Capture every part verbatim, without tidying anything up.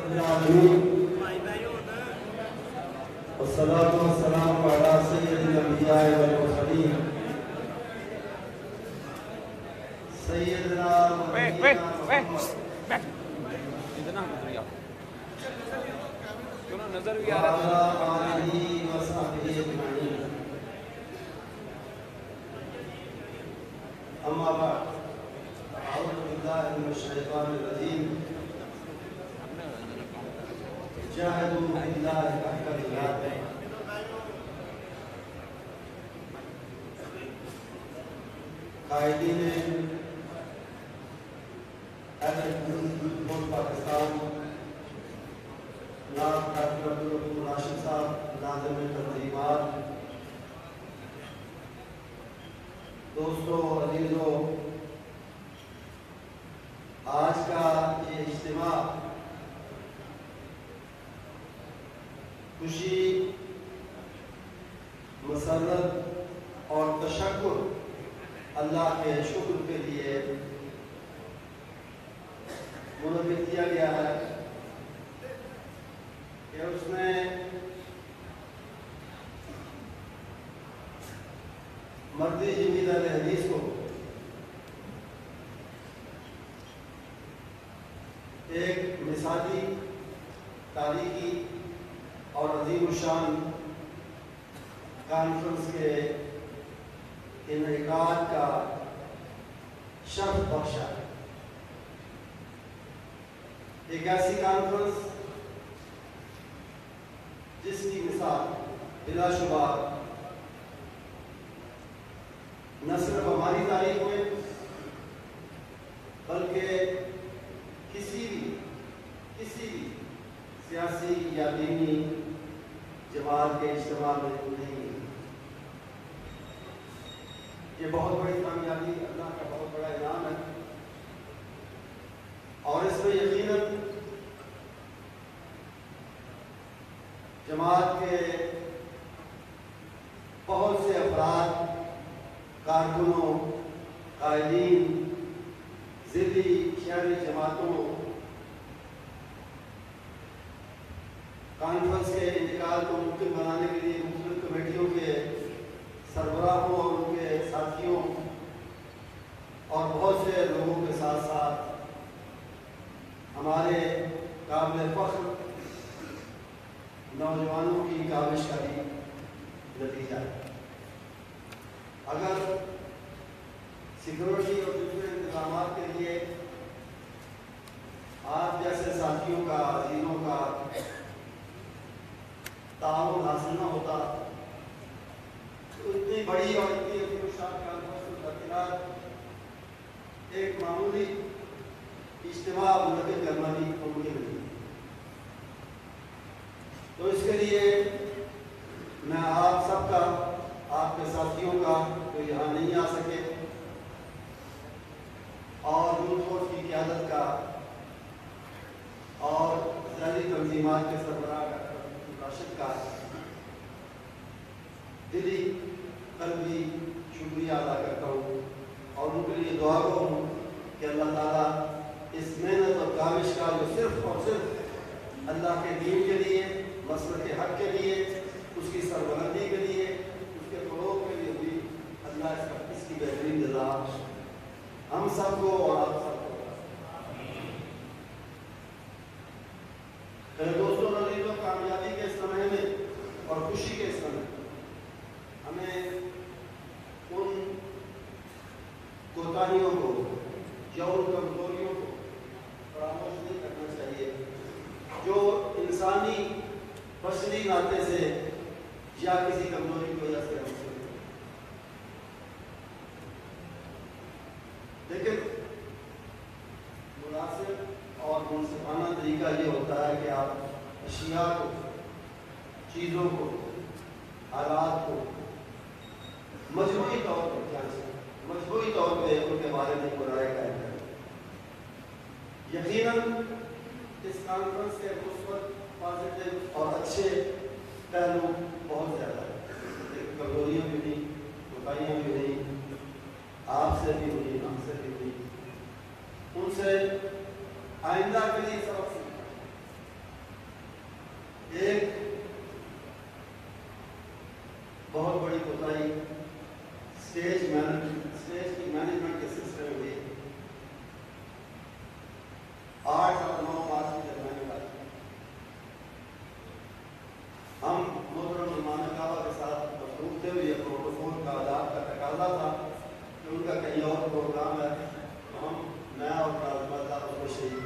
والصلاة والسلام على سيد الأنبياء والمرسلين سيدنا ونبينا محمد وعلى آله وصحبه أجمعين. أما بعد، أعوذ بالله من الشيطان الرجيم. جاهدوا بالله حق جهاده قائدین اہل حدود پاکستان جناب ڈاکٹر عبدالرحیم راشد صاحب، ناظم تنظیمات، دوستوں عزیزوں، آج کا یہ اجتماع خوشی، مسرت اور تشکر اللہ کے شکر کے لیے منعقد کیا گیا ہے کہ اس نے مرکزی جمیعت اہلحدیث کو ایک مثالی، تاریخی اور عظیم الشان کانفرنس کے انعقاد کا شرف بخشا ہے۔ ایک ایسی کانفرنس جس کی مثال بلا شبہ نہ صرف ہماری تاریخ میں بلکہ کسی بھی کسی بھی سیاسی یا دینی جماعت کے اجتماع میں نہیں ہے۔ یہ بہت بڑی کامیابی، اللہ کا بہت بڑا انعام ہے، اور اس میں یقیناً جماعت کے بہت سے افراد، کارکنوں، قائدین، ضلعی شہری جماعتوں، کانفرنس کے انعقاد کو ممکن بنانے کے لیے مختلف کمیٹیوں کے سربراہوں اور ان کے ساتھیوں اور بہت سے لوگوں کے ساتھ ساتھ ہمارے قابل فخر نوجوانوں کی کاوش کا بھی نتیجہ ہے۔ اگر سیکورٹی اور دوسرے انتظامات کے لیے آپ جیسے ساتھیوں کا، عزیزوں کا تعاون حاصل نہ ہوتا تو اتنی بڑی اور اتنی عظیم الشان کانفرنس کو درکنار ایک معمولی اجتماع منعقد کرنا بھی ممکن نہیں۔ تو اس کے لیے میں آپ سب کا، آپ کے ساتھیوں کا جو یہاں نہیں آ سکے، اور یوتھ فورس کی قیادت کا اور ذہنی تنظیمات کے سربراہ راشد کا دلی قلبی شکریہ ادا کرتا ہوں، اور ان کے لیے دعا گو ہوں کہ اللہ تعالیٰ اس محنت اور کاوش کا جو صرف اور صرف اللہ کے دین کے لیے، مسلک کے حق کے لیے، اس کی سربلندی کے لیے، اس کے فروغ کے لیے بھی اللہ اس کا اس کی بہترین جزا ہم سب کو اور آپ سب کو۔ دوستوں عزیزوں، کامیابی کے اس سمے میں اور خوشی کے اس سمے ہمیں ان کوتاہیوں کو یا ان کمزوریوں کو فراموش نہیں کرنا چاہیے جو انسانی بشری ناطے سے یا کسی کمزوری کی وجہ سے ہم سے، لیکن مناسب اور منصفانہ طریقہ یہ ہوتا ہے کہ آپ اشیاء کو، چیزوں کو، حالات کو مجموعی طور پر مجموعی طور پہ ان کے بارے میں برائے قائم کریں۔ یقیناً اس کانفرنس کے مثبت، پازیٹیو اور اچھے پہلو بہت زیادہ ہیں، کمزوریاں بھی نہیں، کوتاہیاں بھی نہیں، آپ سے بھی ہوئی، ہم سے بھی ہوئی، ان سے آئندہ کے لیے سبق سیکھنا، پروگرام ہے ہم میں اور اس کو شہید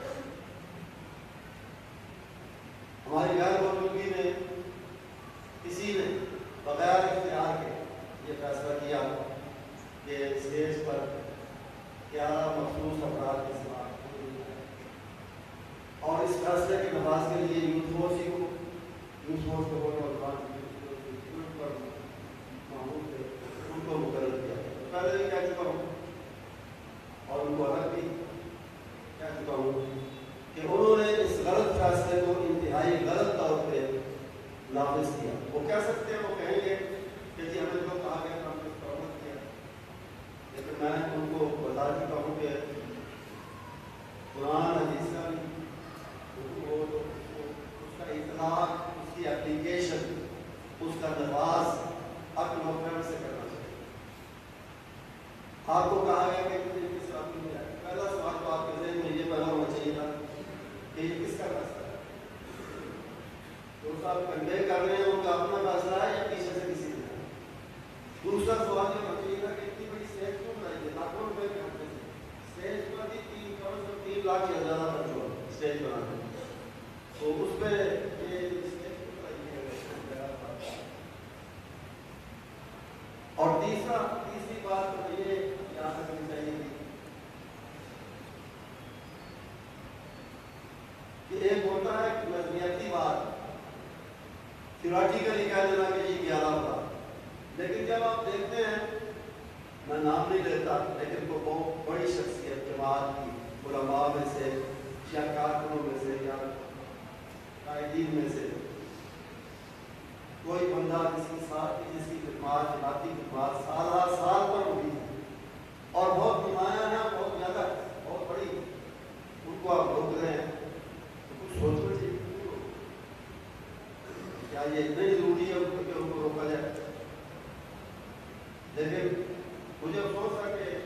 ہماری غیر موجودگی میں کسی نے بغیر اختیار کے یہ فیصلہ کیا کہ اسٹیج پر کیا مخصوص افراد کے ساتھ اور اس فیصلے کے نفاذ کے لیے یوتھ فورس ہی کو یوتھ فورس کو ان کو مقرر کیا پہلے بھی کہہ چکا ہوں اور ان کو الگ بھی کہہ چکا ہوں کہ انہوں نے اس غلط فیصلے کو انتہائی غلط طور پہ نافذ کیا. وہ کہہ سکتے ہیں وہ کہیں گے کہ جی ہمیں جو کہا گیا ہم نے پرمٹ کیا, لیکن میں ان کو بتا چکا ہوں کہ قرآن حدیث کا بھی وہ اس کا اطلاق, اس کی اپلیکیشن, اس کا نفاذ اپنے موقع سے کرنا چاہیے. آپ کو کہا گیا کہ کس بات میں ہے, پہلا سوال تو آپ کے ذہن میں یہ پیدا ہونا چاہیے تھا کہ یہ کس کا فیصلہ ہے. جو صاحب کنوے کر رہے ہیں ان کا اپنا فیصلہ ہے یا پیچھے سے کسی نے. دوسرا سوال یہ ہونا چاہیے تھا کہ اتنی بڑی اسٹیج کیوں بنائی ہے, لاکھوں روپے کے ہفتے سے اسٹیج پر بھی تین کم از کم تین لاکھ یا زیادہ خرچ ہوا اسٹیج بنانے میں, تو اس پہ یہ اسٹیج کیوں بنائی ہے. اور تیسرا تیسری بات یہ یاد رکھنی چاہیے کہ ایک ہوتا ہے کہ نظریاتی بات, تھیوریٹیکلی کہہ دینا کہ یہ گیارہ ہوگا, لیکن جب آپ دیکھتے ہیں, میں نام نہیں لیتا لیکن وہ بہت بڑی شخصیت جماعت کی علماء میں سے یا کارکنوں میں سے یا قائدین میں سے کوئی بندہ کسی ساتھ جس کی خدمات جماعتی خدمات سال ہر سال پر ہوئی ہے اور بہت نمایاں ہے, بہت زیادہ بہت بڑی, ان کو آپ روک رہے ہیں تو کچھ سوچنا چاہیے کیا یہ اتنا ہی ضروری ہے کہ ان کو روکا جائے. لیکن مجھے افسوس ہے کہ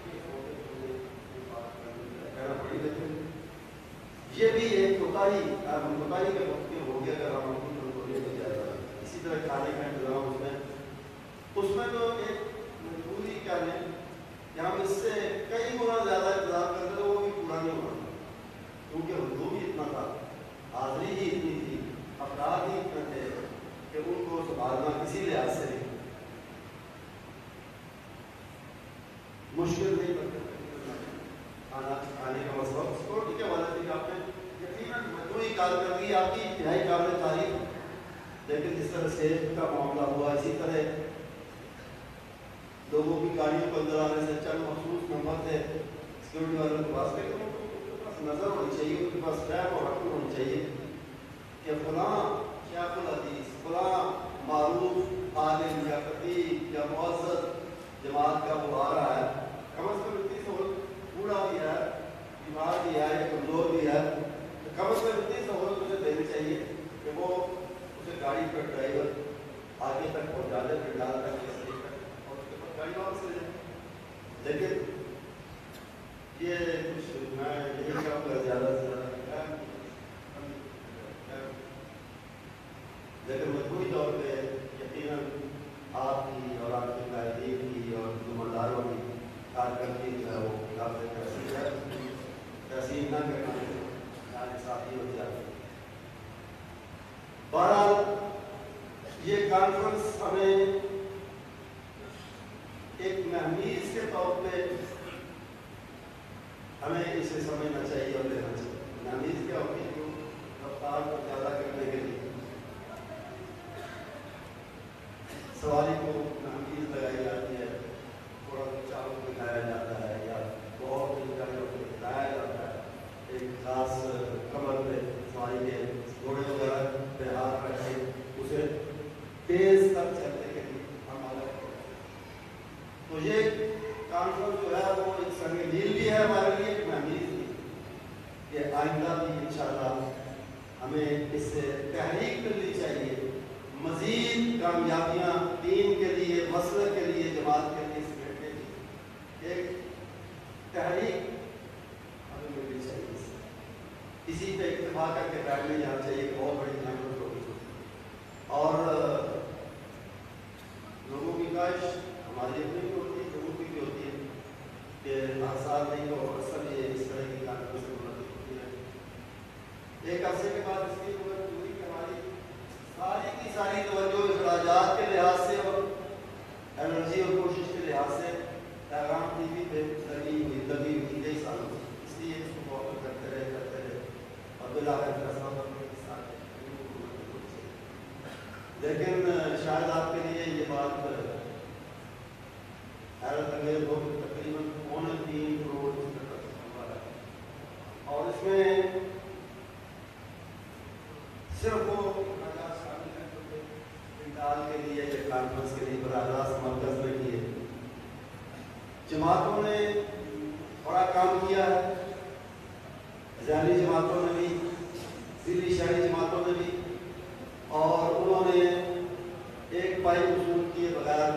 یہ بھی ایک کوتاہی کوتاہی کے وقت میں ہو گیا اگر ہم ان کو لے کے جائے. اسی طرح کھانے کا انتظام اس میں اس میں تو ایک مجبوری کیا ہے کہ ہم اس سے کئی گنا زیادہ انتظام کرتے تو وہ بھی پورا نہیں ہونا, کیونکہ ہجوم ہی اتنا تھا, حاضری ہی اتنی تھی, افراد ہی اتنے تھے کہ ان کو سنبھالنا کسی لحاظ سے نہیں مشکل نہیں کرتے. کھانا کھانے کا مسئلہ سیکورٹی کے حوالے سے آپ نے یقیناً مجموعی کارکردگی آپ کی انتہائی قابل تعریف, لیکن جس طرح صحت کا معاملہ ہوا اسی طرح لوگوں کی گاڑیوں کو اندر آنے سے چند مخصوص نمبر تھے سیکورٹی والوں کے پاس, لیکن ان کے پاس نظر ہونی چاہیے, ان کے پاس فہم اور حق ہونی چاہیے کہ فلاں شیخ الحدیث, فلاں معروف عالم یا خطیب یا معزز جماعت کا وہ آ رہا ہے, کم از کم اتنی سہولت, بوڑھا بھی ہے, بیمار بھی ہے, کمزور بھی ہے, کم از کم اتنی سہولت اسے دینی چاہیے کہ وہ اسے گاڑی کا ڈرائیور آگے تک پہنچا دے, پنڈال تک یا صحیح تک, اور اس کے بعد گاڑی واپس لے جائے. لیکن یہ کچھ میں یہی کہوں گا زیادہ سے زیادہ, لیکن مجموعی طور پہ یقیناً آپ کی اور آپ کے قائدین کی اور ذمہ کی کارکردگی جو ہے وہ قابل تحسین ہے, تحسین نہ کرنا یعنی ساتھی ہو جاتے. بہرحال یہ کانفرنس ہمیں ایک مہمیز کے طور پہ ہمیں اسے سمجھنا چاہیے اور لینا چاہیے. مہمیز کیا ہوتی ہے, جو رفتار کو زیادہ کرنے کے لیے سواری کو مہمیز لگائی جاتی ہے, تھوڑا چاول دکھایا جاتا ہے یا بہت دکھایا جاتا ہے, ایک خاص کمر پہ سواری کے گھوڑے وغیرہ پہ ہاتھ رکھ کے اسے تیز تک چلنے کے لیے ہم الگ. تو یہ کانفرنس جو ہے وہ ایک سنگ میل بھی ہے ہمارے لیے, ایک مہمیز بھی, کہ آئندہ بھی انشاءاللہ ہمیں اس سے تحریک ملنی چاہیے, مزید کامیابیاں دین کے لیے, مسلک کے لیے, جماعت کے لیے, اسٹیٹ کے لیے ایک تحریک ہمیں ملنی چاہیے. اسی پہ اتفاق کر کے بیٹھنے جانا چاہیے کہ بہت بڑی نعمت ہوگی. اور لوگوں کی خواہش ہماری اپنی بھی ہوتی ہے, لوگوں کی بھی ہوتی ہے جماعتوں نے بڑا کام کیا ہے، ذہنی جماعتوں نے بھی، ضلعی شہری جماعتوں نے بھی، اور انہوں نے ایک پائی وصول کیے بغیر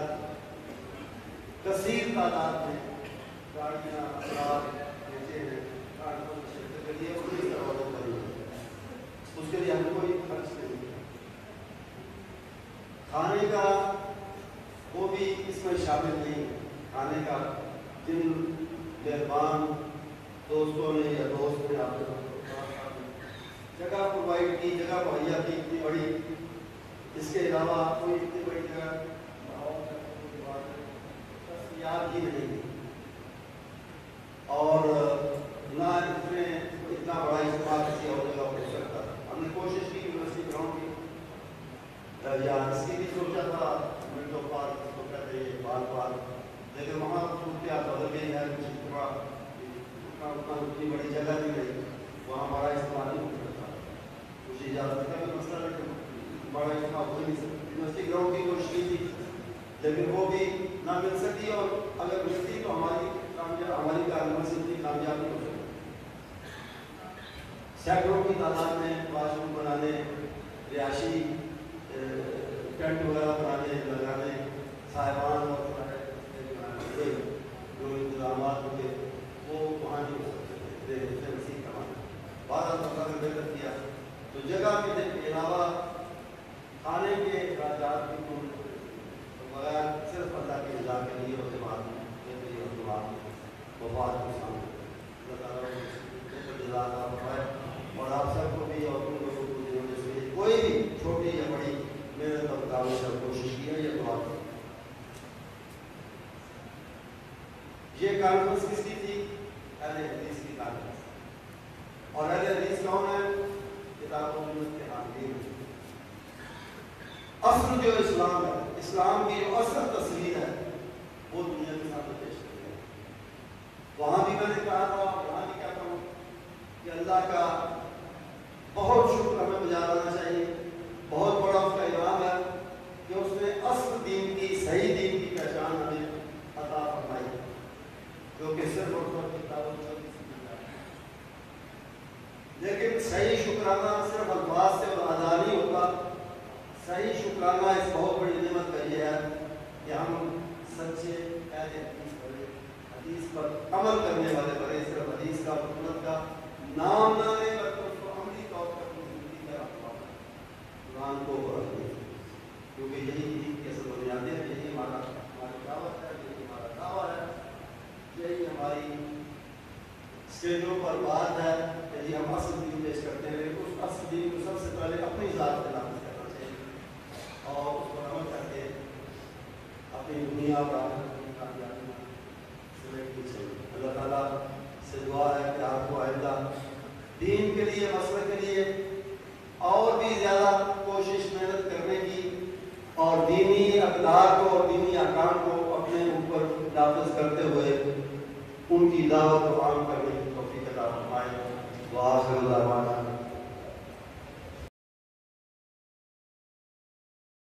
کثیر تعداد میں گاڑیاں افراد بھیجے ہیں گاڑیوں میں شرکت کے لیے، پوری طرح مدد کری ہے، اس کے لیے ہم کوئی خرچ نہیں کیا۔ کھانے کا وہ بھی اس میں شامل نہیں ہے، کھانے کا جن مہربان دوستوں نے یا دوست نے آپ کو جگہ پرووائڈ کی، جگہ مہیا کی اتنی بڑی، اس کے علاوہ کوئی اتنی بڑی جگہ دستیاب ہی نہیں، اور نہ اس میں اتنا بڑا اجتماع کسی اور جگہ ہو سکتا تھا۔ ہم نے کوشش کی یونیورسٹی گراؤنڈ کی، یا اس کی بھی سوچا تھا منٹو پارک سوچا تھا یہ بال پارک، لیکن وہاں صورتحال بدل گئی ہے، کچھ اجتماع اتنا اتنی بڑی جگہ نہیں رہی، وہاں بڑا اجتماع نہیں ہو سکتا، کچھ اجازت کا بھی مسئلہ لیکن بڑا اجتماع ہو نہیں سکتا۔ یونیورسٹی گراؤنڈ کی کوشش کی تھی لیکن وہ بھی نہ مل سکی، اور اگر ملتی تو ہماری کامیاب ہماری کارنامے سے اتنی کامیاب نہیں ہو سکتی۔ سینکڑوں کی تعداد میں واش روم بنانے، رہائشی ٹینٹ وغیرہ بنانے لگانے، صاحبان اور جو انتظامات ہوتے وہ وہاں نہیں ہو سکتے تھے، وسیع کمانا بعض اللہ نے بہتر کیا، تو جگہ کے علاوہ کھانے کے اخراجات بھی بغیر صرف اللہ کی رضا کے لیے اور جماعت وفات کو سامنے اللہ تعالیٰ بہتر جزا عطا فرمائے، اور آپ سب کو بھی اور ان لوگوں کو جنہوں نے سے کوئی بھی چھوٹی یا بڑی محنت اور کاوش اور کوشش کی ہے، یہ دعا کریں۔ یہ کانفرنس کس کی تھی؟ اہل حدیث کی کانفرنس، اور اہل حدیث کون ہے؟ کتاب و سنت کے حاملین۔ اصل جو اسلام ہے، اسلام کی جو اصل تصویر ہے وہ دنیا کے سامنے پیش کی ہے۔ وہاں بھی میں نے کہا تھا، وہاں بھی کہتا ہوں کہ اللہ کا بہت شکر ہمیں بجا لانا چاہیے، بہت بڑا اس کا انعام ہے کہ اس نے اصل دین کی، صحیح دین کی پہچان ہمیں عطا فرمائی، جو کہ صرف اور صرف کتاب و سنت کی سمجھ ہے۔ لیکن صحیح شکرانہ صرف الفاظ سے اور ادا نہیں ہوتا، صحیح شکرانہ اس بہت بڑی نعمت کا یہ ہے کہ ہم سچے اہل حدیث بنے، حدیث پر عمل کرنے والے بنے، صرف حدیث کا سنت کا نام نہ لیں بلکہ اس کو عملی طور پر اپنی زندگی میں اپنا قرآن کو پڑھیں، کیونکہ یہی دین کی اصل بنیادیں ہیں، یہی ہمارا ہماری دعوت ہے، یہی ہمارا دعویٰ ہے، یہی ہماری اسٹیجوں پر بات ہے، یہی ہم اصل دین پیش کرتے ہیں۔ اس اصل دین کو سب سے پہلے اپنی ذات پہ نافذ کرنا چاہیے اور اس پر عمل کر کے اپنی دنیا اور آخرت کی کامیابی سمیٹنی چاہیے۔ اللہ تعالیٰ سے دعا ہے کہ آپ کو آئندہ دین کے لیے، مسئلے کے لیے اور بھی زیادہ کوشش محنت کرنے کی، اور دینی اقدار کو اور دینی احکام کو اپنے اوپر نافذ کرتے ہوئے ان کی دعوت کو عام کرنے کی توفیق عطا فرمائے۔ وآخر دعوانا